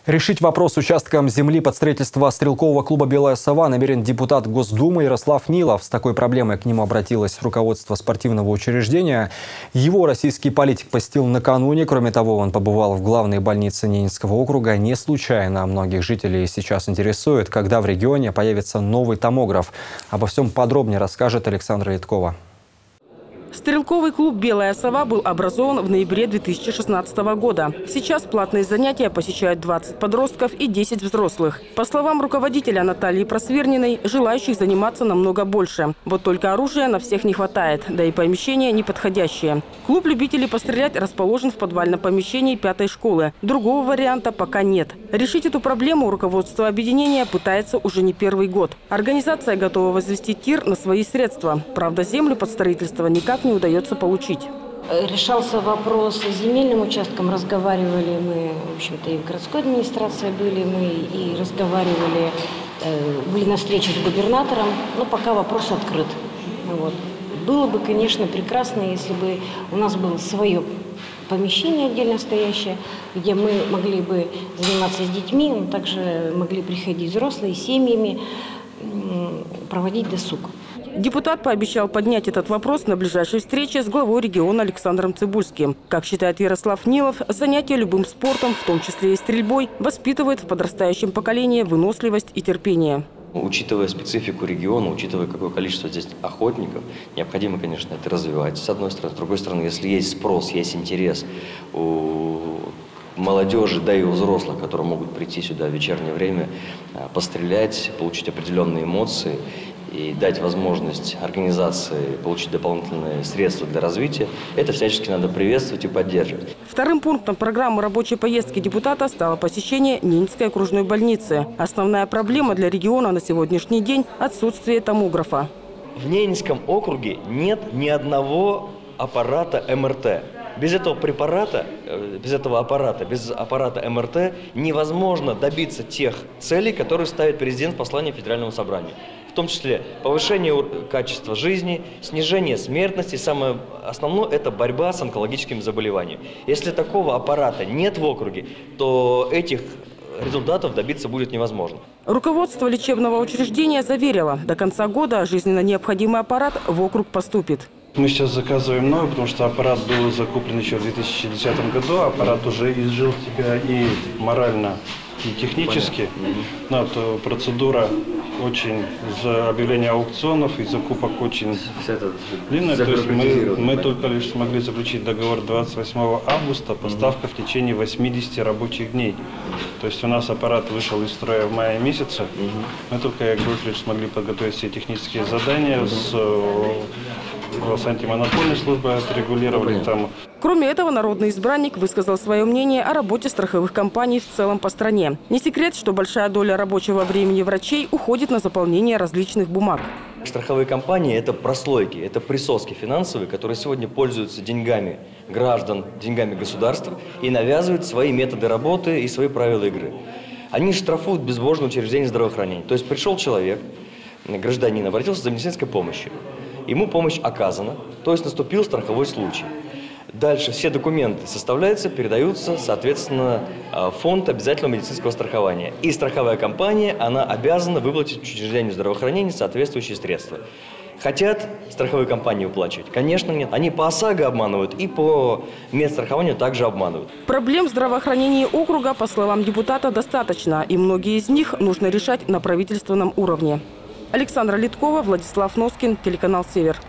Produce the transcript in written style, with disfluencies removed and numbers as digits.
Решить вопрос с участком земли под строительство стрелкового клуба «Белая сова» намерен депутат Госдумы Ярослав Нилов. С такой проблемой к нему обратилось руководство спортивного учреждения. Его российский политик посетил накануне. Кроме того, он побывал в главной больнице Ненецкого округа. Не случайно многих жителей сейчас интересует, когда в регионе появится новый томограф. Обо всем подробнее расскажет Александра Литкова. Стрелковый клуб «Белая сова» был образован в ноябре 2016 года. Сейчас платные занятия посещают 20 подростков и 10 взрослых. По словам руководителя Натальи Просверниной, желающих заниматься намного больше. Вот только оружия на всех не хватает, да и помещения неподходящие. Клуб любителей пострелять расположен в подвальном помещении 5-й школы. Другого варианта пока нет. Решить эту проблему руководство объединения пытается уже не первый год. Организация готова возвести тир на свои средства. Правда, землю под строительство никак не удается получить. Решался вопрос с земельным участком. Разговаривали мы, в общем-то, и в городской администрации были мы, и разговаривали, были на встрече с губернатором, но пока вопрос открыт. Вот. Было бы, конечно, прекрасно, если бы у нас было свое помещение отдельно стоящее, где мы могли бы заниматься с детьми, но также могли приходить взрослые, с семьями, проводить досуг. Депутат пообещал поднять этот вопрос на ближайшей встрече с главой региона Александром Цыбульским. Как считает Ярослав Нилов, занятие любым спортом, в том числе и стрельбой, воспитывает в подрастающем поколении выносливость и терпение. Учитывая специфику региона, учитывая какое количество здесь охотников, необходимо, конечно, это развивать. С одной стороны. С другой стороны, если есть спрос, есть интерес у молодежи, да и у взрослых, которые могут прийти сюда в вечернее время, пострелять, получить определенные эмоции и дать возможность организации получить дополнительные средства для развития, это всячески надо приветствовать и поддерживать. Вторым пунктом программы рабочей поездки депутата стало посещение Ненецкой окружной больницы. Основная проблема для региона на сегодняшний день – отсутствие томографа. В Ненецком округе нет ни одного аппарата МРТ. Без этого препарата, без аппарата МРТ невозможно добиться тех целей, которые ставит президент в послании Федеральному собранию. В том числе повышение качества жизни, снижение смертности. Самое основное – это борьба с онкологическими заболеваниями. Если такого аппарата нет в округе, то этих результатов добиться будет невозможно. Руководство лечебного учреждения заверило, до конца года жизненно необходимый аппарат в округ поступит. Мы сейчас заказываем новый, потому что аппарат был закуплен еще в 2010 году. Аппарат уже изжил себя и морально, и технически. Но процедура очень за объявление аукционов и закупок очень длинная. То есть мы только лишь смогли заключить договор 28 августа, поставка в течение 80 рабочих дней. То есть у нас аппарат вышел из строя в мае месяце. Мы только лишь смогли подготовить все технические задания с антимонопольной службой, отрегулировали там. Кроме этого, народный избранник высказал свое мнение о работе страховых компаний в целом по стране. Не секрет, что большая доля рабочего времени врачей уходит на заполнение различных бумаг. Страховые компании – это прослойки, это присоски финансовые, которые сегодня пользуются деньгами граждан, деньгами государства и навязывают свои методы работы и свои правила игры. Они штрафуют безбожное учреждение здравоохранения. То есть пришел человек, гражданин, обратился за медицинской помощью. Ему помощь оказана, то есть наступил страховой случай. Дальше все документы составляются, передаются, соответственно, в фонд обязательного медицинского страхования. И страховая компания, она обязана выплатить учреждению здравоохранения соответствующие средства. Хотят страховые компании выплачивать? Конечно, нет. Они по ОСАГО обманывают и по медстрахованию также обманывают. Проблем в здравоохранении округа, по словам депутата, достаточно. И многие из них нужно решать на правительственном уровне. Александра Литкова, Владислав Носкин, телеканал «Север».